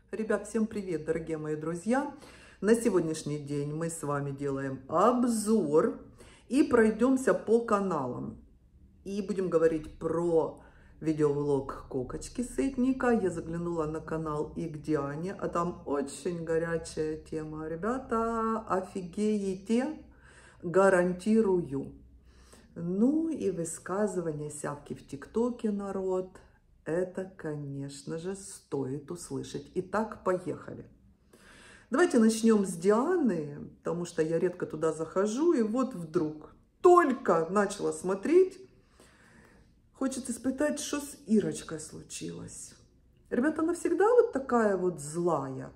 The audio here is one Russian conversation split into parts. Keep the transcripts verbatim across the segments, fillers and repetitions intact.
Ребят, всем привет, дорогие мои друзья! На сегодняшний день мы с вами делаем обзор и пройдемся по каналам. И будем говорить про видеовлог Кокочки Сытника. Я заглянула на канал и к Диане, а там очень горячая тема. Ребята, офигеете, гарантирую. Ну и высказывание сявки в ТикТоке, народ. Это, конечно же, стоит услышать. Итак, поехали. Давайте начнем с Дианы, потому что я редко туда захожу. И вот вдруг только начала смотреть, хочется испытать, что с Ирочкой случилось. Ребята, она всегда вот такая вот злая.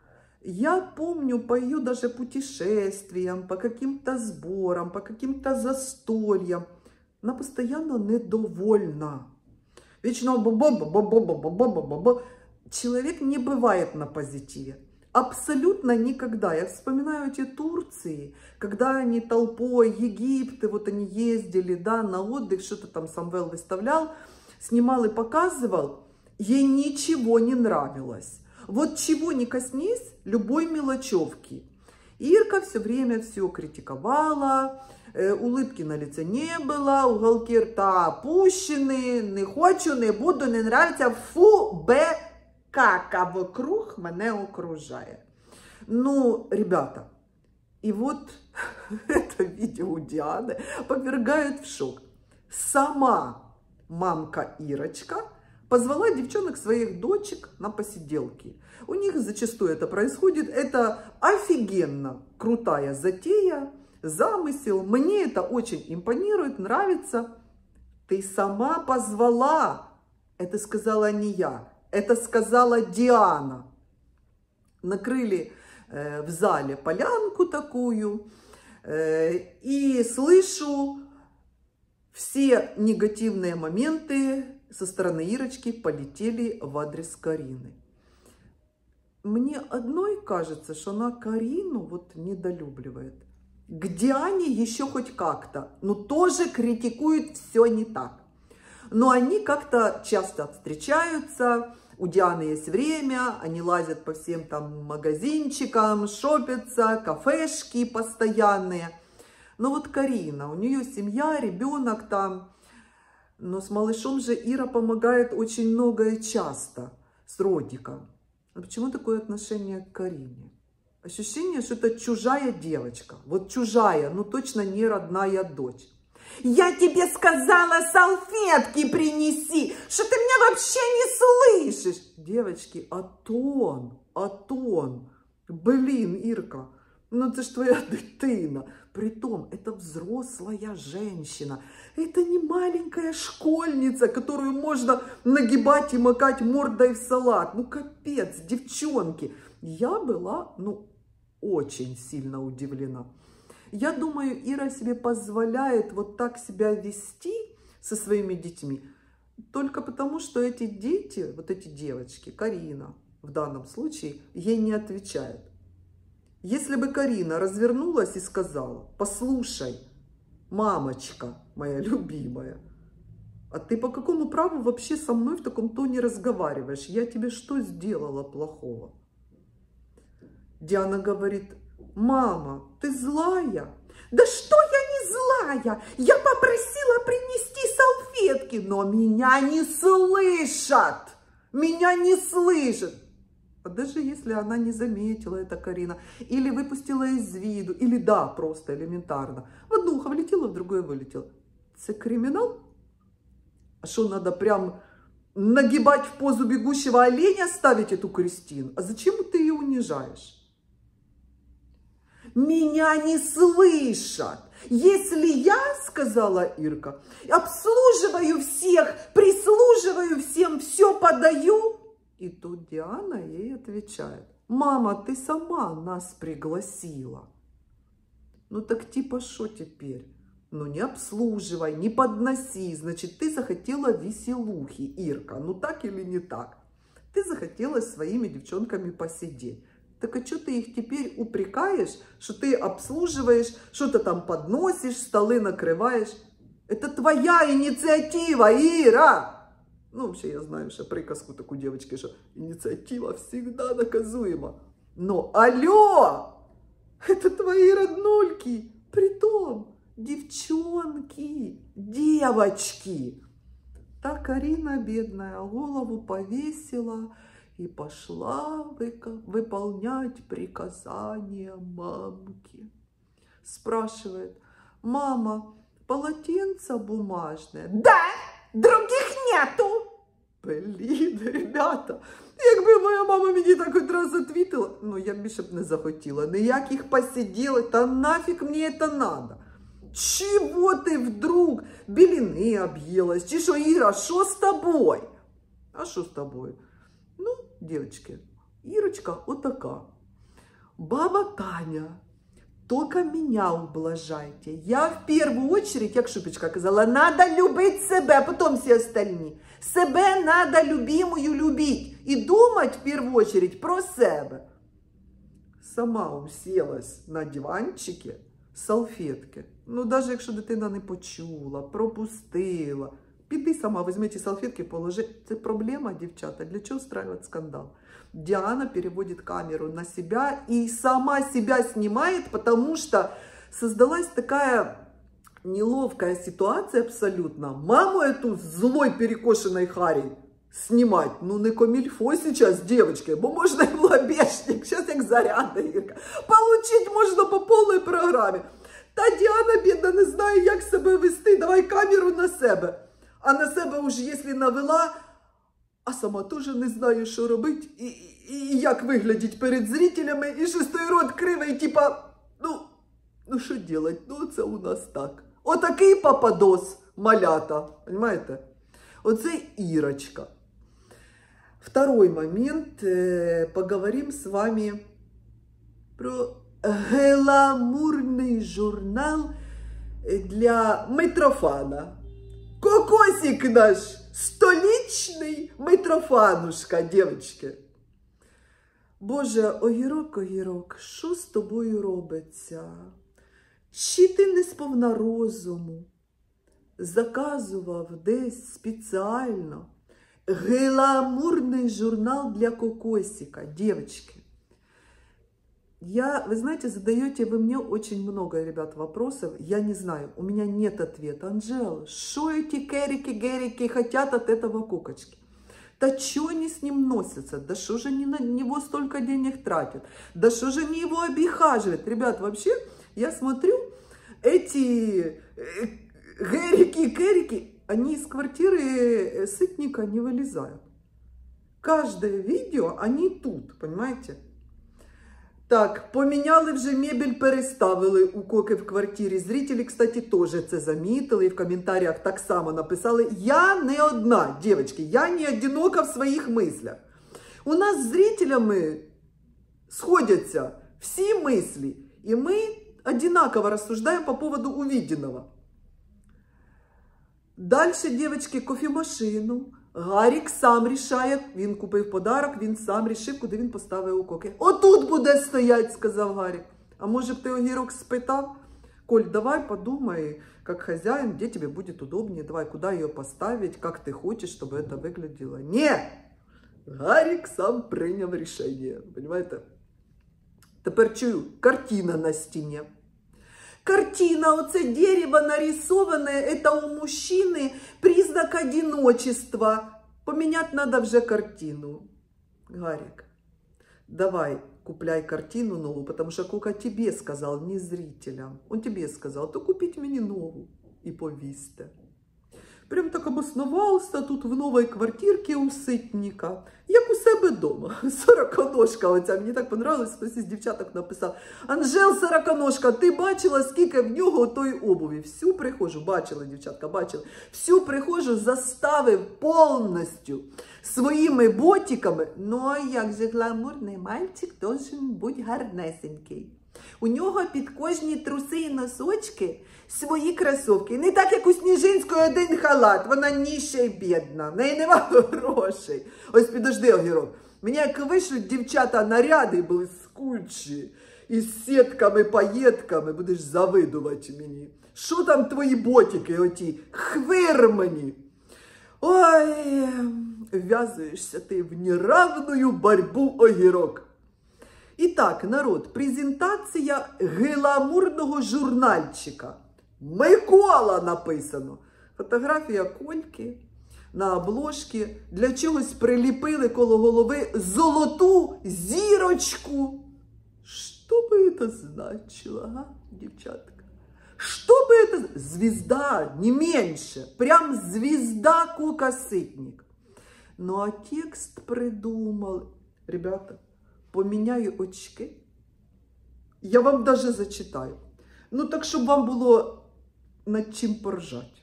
Я помню по ее даже путешествиям, по каким-то сборам, по каким-то застольям. Она постоянно недовольна. Вечно ба-ба-ба-ба-ба-ба-ба-ба-ба. Человек не бывает на позитиве. Абсолютно никогда. Я вспоминаю эти Турции, когда они толпой, Египты, вот они ездили, да, на отдых, что-то там Самвел выставлял, снимал и показывал. Ей ничего не нравилось. Вот чего не коснись, любой мелочевки. Ирка все время все критиковала, э, улыбки на лице не было, уголки рта опущены, не хочу, не буду, не нравится, фу, бе, кака вокруг мене окружає. Ну, ребята, и вот это видео у Дианы повергает в шок. Сама мамка Ирочка позвала девчонок своих дочек на посиделки. У них зачастую это происходит. Это офигенно крутая затея, замысел. Мне это очень импонирует, нравится. Ты сама позвала. Это сказала не я. Это сказала Диана. Накрыли э, в зале полянку такую. Э, и слышу все негативные моменты со стороны Ирочки полетели в адрес Карины. Мне одной кажется, что она Карину вот недолюбливает. К Диане еще хоть как-то, но тоже критикует все не так. Но они как-то часто встречаются, у Дианы есть время, они лазят по всем там магазинчикам, шопятся, кафешки постоянные. Но вот Карина, у нее семья, ребенок там. Но с малышом же Ира помогает очень много и часто, с Родиком. А почему такое отношение к Карине? Ощущение, что это чужая девочка. Вот чужая, но точно не родная дочь. Я тебе сказала, салфетки принеси, что ты меня вообще не слышишь. Девочки, а тон, а тон. Блин, Ирка, ну это ж твоя дитина. Притом, это взрослая женщина. Это не маленькая школьница, которую можно нагибать и макать мордой в салат. Ну, капец, девчонки. Я была, ну, очень сильно удивлена. Я думаю, Ира себе позволяет вот так себя вести со своими детьми. Только потому, что эти дети, вот эти девочки, Карина в данном случае, ей не отвечают. Если бы Карина развернулась и сказала: послушай, мамочка моя любимая, а ты по какому праву вообще со мной в таком тоне разговариваешь? Я тебе что сделала плохого? Диана говорит: мама, ты злая? Да что я не злая? Я попросила принести салфетки, но меня не слышат. Меня не слышат. А даже если она не заметила это, Карина, или выпустила из виду, или да, просто элементарно, в одно ухо влетело, в другое вылетело. Это криминал? А что, надо прям нагибать в позу бегущего оленя, ставить эту Кристину? А зачем ты ее унижаешь? Меня не слышат. Если я, сказала Ирка, обслуживаю всех, прислуживаю всем, все подаю. И тут Диана ей отвечает: мама, ты сама нас пригласила. Ну так типа что теперь? Ну не обслуживай, не подноси. Значит, ты захотела веселухи, Ирка. Ну так или не так? Ты захотела с своими девчонками посидеть. Так а что ты их теперь упрекаешь, что ты обслуживаешь, что-то там подносишь, столы накрываешь? Это твоя инициатива, Ира. Ну, вообще, я знаю, что приказку такую девочки, что инициатива всегда наказуема. Но, алло, это твои роднульки, притом девчонки, девочки. Так Арина, бедная, голову повесила и пошла выполнять приказания мамки. Спрашивает: мама, полотенце бумажное? Да, других нету. Блін, ребята, якби моя мама мені так одразу відповіла, ну я більше б не захотіла, ніяких посиділок, та нафіг мені це надо. Чего ты вдруг белины объелась? Чи что, Ира, что с тобой? А что с тобой? Ну, девочки, Ирочка вот такая. Баба Таня, только меня ублажайте. Я в первую очередь, как Шупечка сказала, надо любить себя, потом все остальные. Себе надо любимую любить и думать в первую очередь про себя. Сама уселась на диванчике, салфетки. Ну, навіть якщо дитина не почула, пропустила, піди сама, візьми ті салфетки, положи. Це проблема, дівчата, для чого устраивать скандал? Диана переводит камеру на себя и сама себя снимает, потому что создалась такая неловкая ситуация абсолютно. Маму эту злой перекошенной Харей снимать, ну не комильфо сейчас, девочки, бо можно и в лобешник, сейчас як заряда, Ирка. Получить можно по полной программе. Та Діана, бідна, не знає, як себе вести, давай камеру на себе. А на себе уже, якщо навела, а сама теж не знає, що робити, і, і, і як виглядіть перед зрителями, і шестой рот кривий, типа, ну, ну що делать, ну це у нас так. Отакий пападос, малята, понимаете? Оце Ірочка. Второй момент, поговорим с вами про гламурный журнал для Митрофана. Кокосик наш, столичный Митрофанушка, девочки. Боже, огірок, огірок, що з тобою робиться? Чи ти не сповна розуму заказував десь спеціально гламурный журнал для Кокосика, девочки? Я, вы знаете, задаете вы мне очень много, ребят, вопросов. Я не знаю, у меня нет ответа. Анжела, что эти керики-герики хотят от этого кокочки? Да что они с ним носятся? Да что же они на него столько денег тратят? Да что же они его обихаживают? Ребят, вообще, я смотрю, эти герики-керики, они из квартиры Сытника не вылезают. Каждое видео, они тут, понимаете? Так, поміняли вже мебель, переставили у Коки в квартирі. Зрителі, кстати, теж це замітили і в коментарях так само написали. Я не одна, девочки, я не одинока в своїх мислях. У нас з зрителями сходяться всі мислі, і ми одинаково рассуждаем по поводу увиденного. Дальше, девочки, кофемашину. Гарік сам рішає, він купив подарок, він сам рішив, куди він поставив у Коки. Отут буде стоять, сказав Гарік. А може б ти, огірок, спитав? Коль, давай подумай, как хозяин, где тебе будет удобнее, давай, куда ее поставить, как ты хочешь, чтобы это выглядело. Нет! Гарік сам прийняв рішення, понимаете? Тепер чую, картина на стене. Картина, оце дерево нарисованное, это у мужчины признак одиночества. Поменять надо вже картину. Гарик, давай, купляй картину новую, потому что Кока тебе сказал, не зрителям. Он тебе сказал, то купить мне новую и повесьте. Прям так обосновался тут в новій квартирці у Ситника, як у себе вдома. Сороконожка оця, мені так понравилось, хтось із дівчаток написав. Анжел, сороконожка, ти бачила, скільки в нього тої обуві? Всю прихожу, бачила, дівчатка, бачила. Всю прихожу заставив повністю своїми ботиками. Ну, а як же гламурний мальчик должен бути гарнесенький. У нього під кожні труси і носочки свої кросовки. Не так, як у Сніжинської один халат. Вона ніща і бідна. В неї нема грошей. Ось підожди, огірок. Мені як вишлють дівчата наряди блискучі. Із сітками, паєтками. Будеш завидувати мені. Що там твої ботики оті? Хвирмані. Ой, ввязуєшся ти в неравную борьбу, огірок. І так, народ, презентація гламурного журнальчика. Микола написано. Фотографія Кольки на обложці. Для чогось приліпили коло голови золоту зірочку. Що би це значило, а, дівчатка? Что бы это... Звезда, не меньше. Прям звезда Кока Сытник. Ну, а текст придумал. Ребята, поменяю очки. Я вам даже зачитаю. Ну, так, щоб вам було над чим поржати.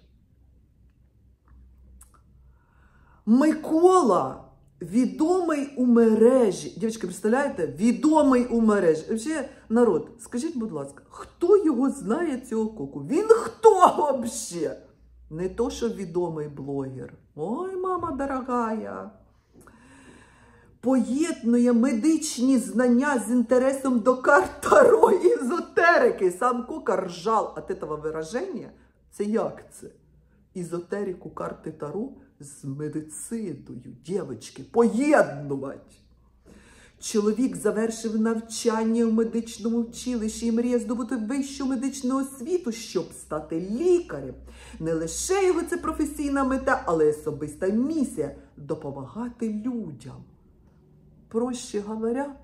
Микола відомий у мережі. Дівчатки, представляєте? Відомий у мережі. Взагалі, народ, скажіть, будь ласка, хто його знає, цього Коку? Він хто взагалі? Не то, що відомий блогер. Ой, мама дорогая. Поєднує медичні знання з інтересом до карт Таро і езотерики. Сам Кока ржал від цього вираження. Це як це? Езотерику карти Таро з медициною, дівчатки, поєднувати. Чоловік завершив навчання в медичному вчилищі і мріє здобути вищу медичну освіту, щоб стати лікарем. Не лише його це професійна мета, але й особиста місія – допомагати людям. Проще говоря,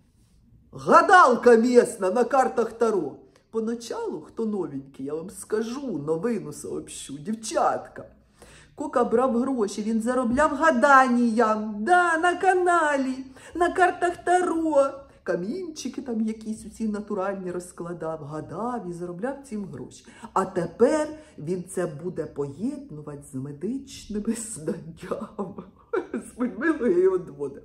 гадалка місна на картах Таро. Поначалу, хто новенький, я вам скажу, новину сообщу, дівчатка. Кока брав гроші, він заробляв гаданням, да, на каналі, на картах Таро. Камінчики там якісь усі натуральні розкладав, гадав і заробляв цим гроші. А тепер він це буде поєднувати з медичними знаннями. Господь милує і одводи.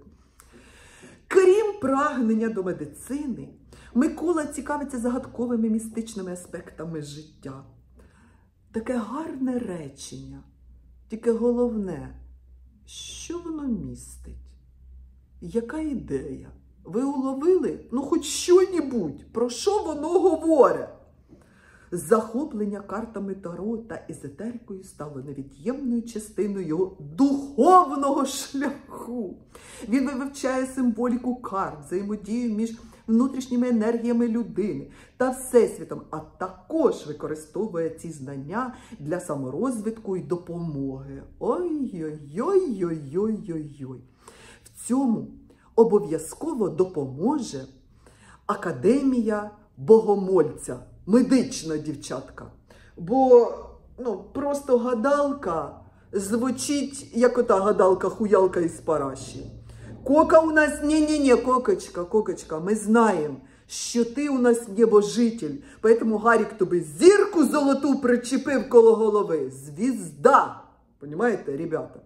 Крім прагнення до медицини, Микола цікавиться загадковими містичними аспектами життя. Таке гарне речення. Тільки головне, що воно містить? Яка ідея? Ви уловили? Ну, хоч що-небудь, про що воно говорить? Захоплення картами Таро та езотерикою стало невід'ємною частиною його духовного шляху. Він вивчає символіку карт, взаємодію між внутрішніми енергіями людини та всесвітом, а також використовує ці знання для саморозвитку і допомоги. Ой-ой-ой-ой-ой-ой-ой. В цьому обов'язково допоможе Академія Богомольця. Медична, дівчатка. Бо, ну, просто гадалка звучить, як ота гадалка-хуялка із параші. Кока у нас, не-не-не, Кокочка, Кокочка, ми знаємо, що ти у нас небожитель. Поэтому Гарік тобі зірку золоту причепив коло голови. Звізда. Понимаете, ребята?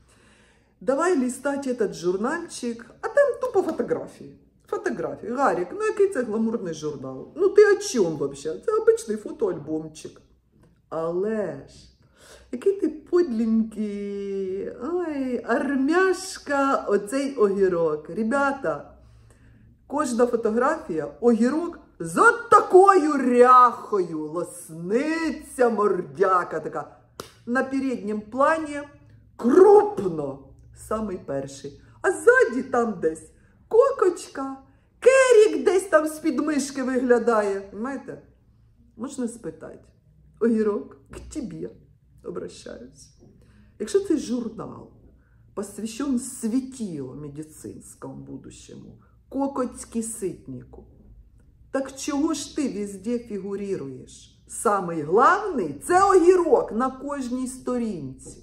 Давай листать этот журнальчик, а там тупо фотографії. Фотографії. Гарік, ну який це гламурний журнал? Ну ти о чому взагалі? Це обичний фотоальбомчик. Але ж, який ти подленький, ой, армяшка, оцей огірок. Ребята, кожна фотографія, огірок з от такою ряхою, лосниця мордяка така. На передньому плані крупно, самий перший. А ззаді там десь Кокочка, Керік десь там з підмишки виглядає. Понимаєте? Можна спитати. Огірок, к тебе обращаюсь. Якщо цей журнал посвящен светилу медицинскому будущему, Кокоцьки Ситнику, так чого ж ти везде фігурируєш? Самий главний – це огірок на кожній сторінці.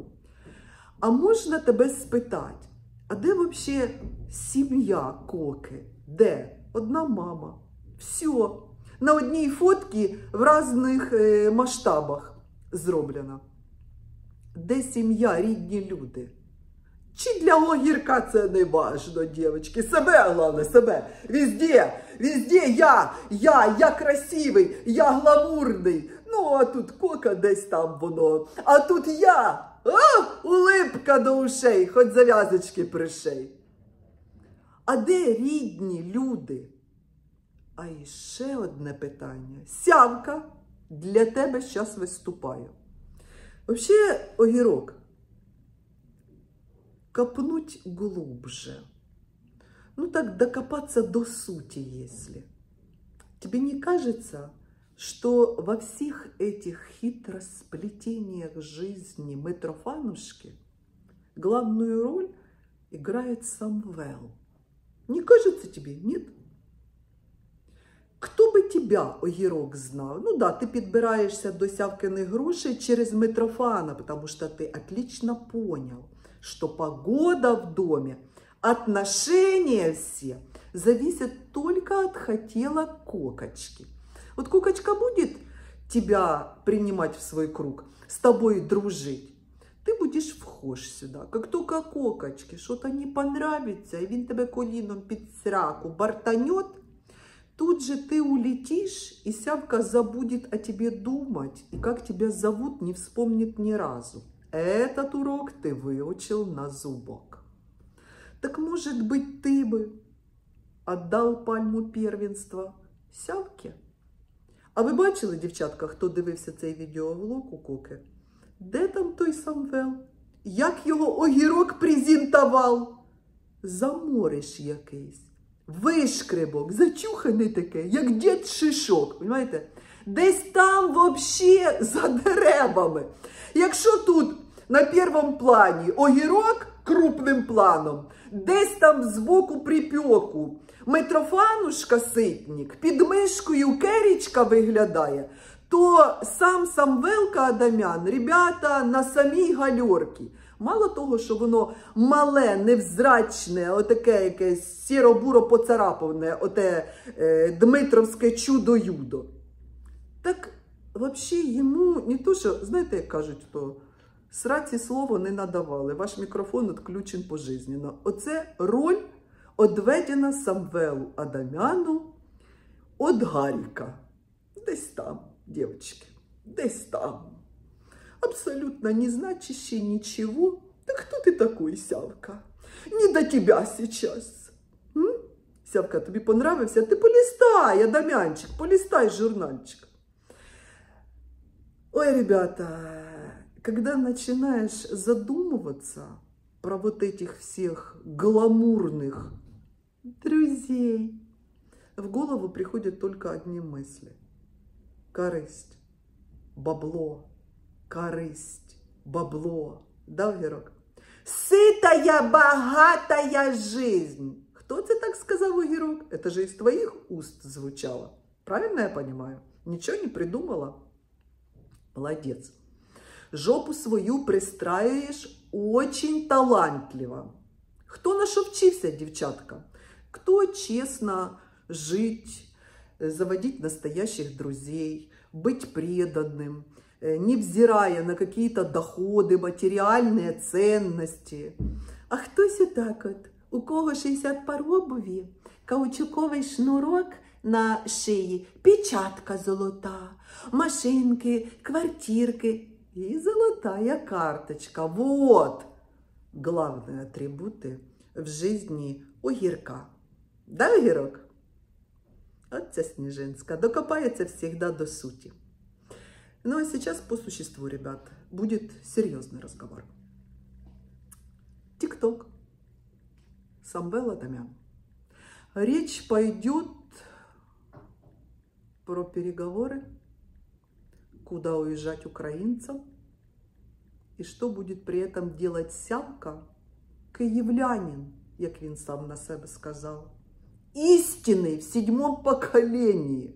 А можна тебе спитати, а де взагалі сім'я Коки? Де? Одна мама. Все. На одній фотці в різних е, масштабах зроблена. Де сім'я, рідні люди? Чи для огірка це не важно, дівчатки? Себе, головне, себе. Везде, везде я, я, я красивий, я гламурний. Ну, а тут Кока десь там воно. А тут я. А, улипка до ушей, хоч зав'язочки пришей. А де рідні люди? А іще одне питання. Сявка, для тебе зараз виступаю. Взагалі, огірок, копнуть глубже. Ну так докопаться до сути, если. Тебе не кажется, что во всех этих хитросплетениях жизни Митрофанушки главную роль играет Самвел? Не кажется тебе, нет? Хто би тебя, огірок, знав? Ну да, ти підбираєшся до Сявкиних грошей через Митрофана, потому что ты отлично понял, что погода в доме, отношения все зависят только от хотела Кокочки. Вот Кокочка будет тебя принимать в свой круг, с тобой дружить, ты будешь вхож сюда. Как только Кокочке что-то не понравится, и він тебе коліном під сраку бартанет, тут же ты улетишь, и Сявка забудет о тебе думать, и как тебя зовут не вспомнит ни разу. Этот урок ты выучил на зубок. Так может быть, ты бы отдал пальму первенства Сявке? А ви бачили, дівчатка, хто дивився цей відеоблог у Коки? Де там той Самвел? Як його огірок презентував? Замориш якийсь. Вишкребок, зачуханий таке, як дід Шишок, понимаєте? Десь там вообще за деревами. Якщо тут на першому плані огірок крупним планом, десь там збоку припеку Митрофанушка Ситник, під мишкою Керічка виглядає, то сам Самвелка Адамян, ребята, на самій гальорці. Мало того, що воно мале, невзрачне, отаке якесь сіро-буро поцарапане, оте е, Дмитровське чудо-юдо. Так, взагалі, йому не то, що, знаєте, як кажуть, то сраці слово не надавали, ваш мікрофон відключен пожизненно. Оце роль одведена Самвелу Адамяну від Гаріка. Десь там, дівчатки, десь там. Абсолютно не значащий ничего. Да кто ты такой, Сявка? Не до тебя сейчас. М? Сявка, тобі понравився? Ти полистай, Адамянчик, полистай журнальчик. Ой, ребята, когда начинаешь задумываться про вот этих всех гламурных друзей, в голову приходят только одни мысли. Корысть, бабло. Користь, бабло, да, огірок? Ситая, богатая жизнь. Кто це так сказал, огірок? Это же из твоих уст звучало. Правильно я понимаю? Ничего не придумала? Молодец. Жопу свою пристраиваешь очень талантливо. Кто на що вчився, дівчатка? Кто честно жить, заводить настоящих друзей, быть преданным, невзирая на какие-то доходы, материальные ценности. А хтось отак от, у кого шістдесят пар обуві, каучуковий шнурок на шиї, печатка золота, машинки, квартирки и золотая карточка. Вот главные атрибуты в жизни огірка. Да, огірок? От ця Сніжинська докопається всегда до сути. Ну а сейчас по существу, ребят, будет серьезный разговор. ТикТок. Самвел Адамян. Речь пойдет про переговоры, куда уезжать украинцам, и что будет при этом делать Сявка, київлянин, як він сам на себе сказав, истинный в седьмом поколении.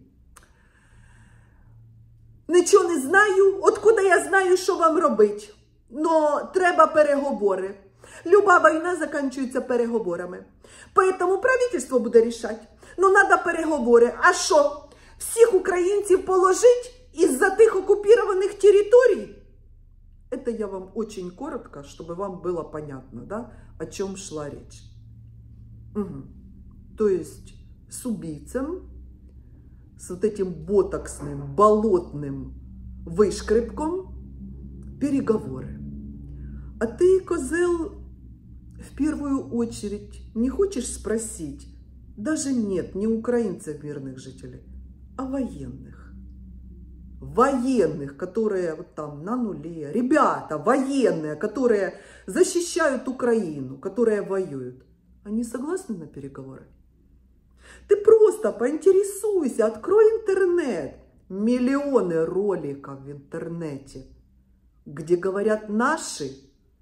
Нічого не знаю, откуда я знаю, що вам робити. Но треба переговори. Люба війна закінчується переговорами. Поэтому правительство буде рішати. Ну, треба переговори. А що? Всіх українців положить із-за тих оккупированных территорий? Это я вам очень коротко, чтобы вам было понятно, да, о чем шла речь. Угу. То есть с убийцем, с вот этим ботоксным, болотным вышкребком переговоры. А ты, козел, в первую очередь не хочешь спросить, даже нет, не украинцев, мирных жителей, а военных. военных, которые вот там на нуле, ребята военные, которые защищают Украину, которые воюют, они согласны на переговоры? Ты просто поинтересуйся, открой интернет. Миллионы роликов в интернете, где говорят наши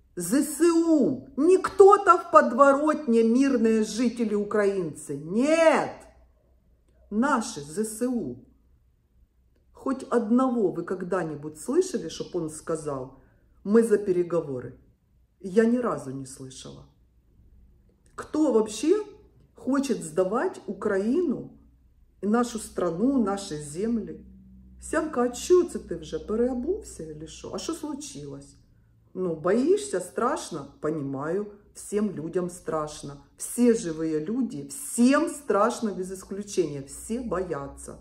ЗСУ, не кто-то в подворотне, мирные жители украинцы. Нет, наши ЗСУ. Хоть одного вы когда-нибудь слышали, чтобы он сказал: мы за переговоры? Я ни разу не слышала. Кто вообще хочет сдавать Украину и нашу страну, наши земли? Сямка, а що це ти вже переобувся или що? А що случилось? Ну, боишься, страшно? Понимаю, всем людям страшно. Все живые люди, всем страшно без исключения, все боятся.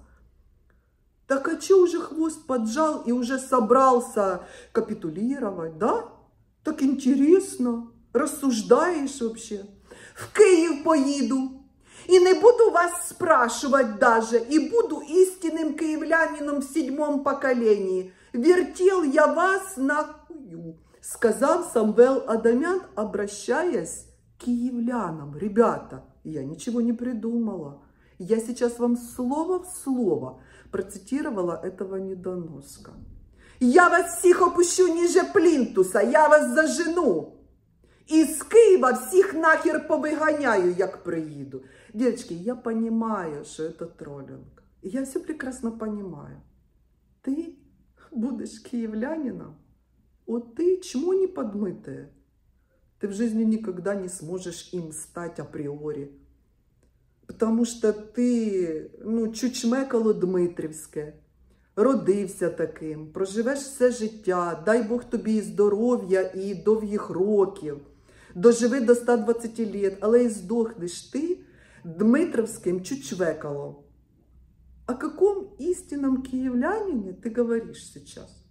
Так а че уже хвост поджал и уже собрался капитулировать, да? Так интересно, рассуждаешь вообще? В Киев поеду. И не буду вас спрашивать даже, и буду истинным киевлянином в седьмом поколении. Вертел я вас на хую, сказал Самвел Адамян, обращаясь к киевлянам. Ребята, я ничего не придумала. Я сейчас вам слово в слово процитировала этого недоноска. Я вас всех опущу ниже плинтуса, я вас зажену. Из Киева всех нахер повыгоняю, як приеду. Девочки, я понимаю, что это троллинг. Я все прекрасно понимаю. Ты будешь киевлянином, вот ты чмо не подмытое. Ты в жизни никогда не сможешь им стать априори. Потому что ти, ну, чучмекало Дмитрівське, родився таким, проживеш все життя, дай Бог тобі і здоров'я, і довгих років, доживи до ста двадцяти літ, але і здохнеш ти дмитровским чучвекалом. О каком истинном киевлянине ты говоришь сейчас?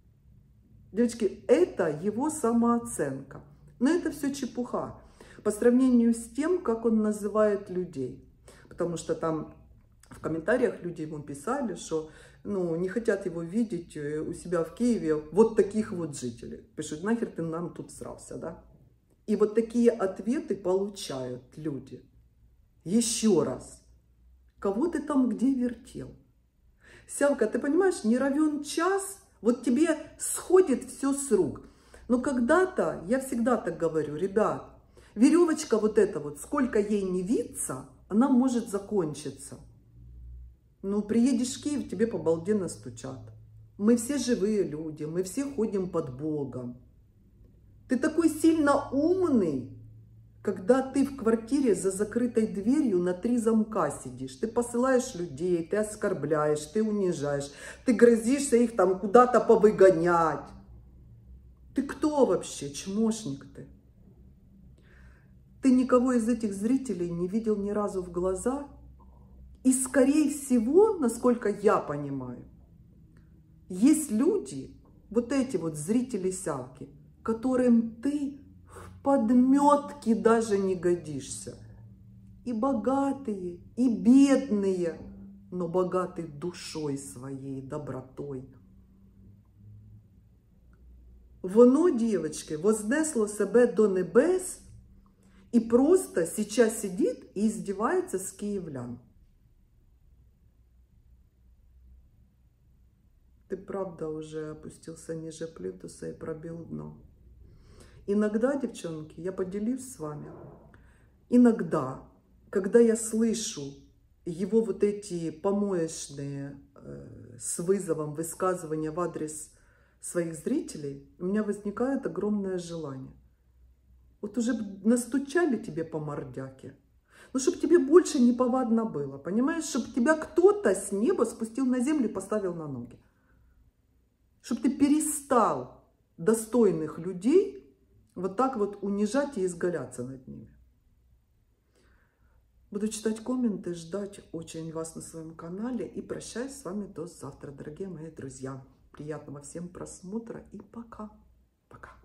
Девочки, это его самооценка. Но это все чепуха по сравнению с тем, как он называет людей. Потому что там в комментариях люди ему писали, что ну, не хотят его видеть у себя в Киеве вот таких вот жителей. Пишут, нахер ты нам тут срался, да? И вот такие ответы получают люди. Еще раз. Кого ты там где вертел? Сявка, ты понимаешь, не равен час, вот тебе сходит все с рук. Но когда-то, я всегда так говорю, ребят, веревочка вот эта вот, сколько ей не виться, она может закончиться. Ну, приедешь в Киев, тебе по-балде стучат. Мы все живые люди, мы все ходим под Богом. Ты такой сильно умный, когда ты в квартире за закрытой дверью на три замка сидишь. Ты посылаешь людей, ты оскорбляешь, ты унижаешь, ты грозишься их там куда-то повыгонять. Ты кто вообще, чмошник ты? Ты никого из этих зрителей не видел ни разу в глаза? И скорее всего, насколько я понимаю, есть люди, вот эти вот зрители Сявки, которым ты в подметке даже не годишься. И богатые, и бедные, но богатые душой своей, добротой. Воно, девочки, вознесло себе до небес и просто сейчас сидит и издевается с киевлян. Ты правда уже опустился ниже плинтуса и пробил дно. Иногда, девчонки, я поделюсь с вами, иногда, когда я слышу его вот эти помоечные э, с вызовом высказывания в адрес своих зрителей, у меня возникает огромное желание. Вот уже настучали тебе по мордяке, ну, чтобы тебе больше не повадно было, понимаешь? Чтобы тебя кто-то с неба спустил на землю и поставил на ноги. Чтобы ты перестал достойных людей вот так вот унижать и изгаляться над ними. Буду читать комменты, ждать очень вас на своем канале. И прощаюсь с вами до завтра, дорогие мои друзья. Приятного всем просмотра и пока. Пока.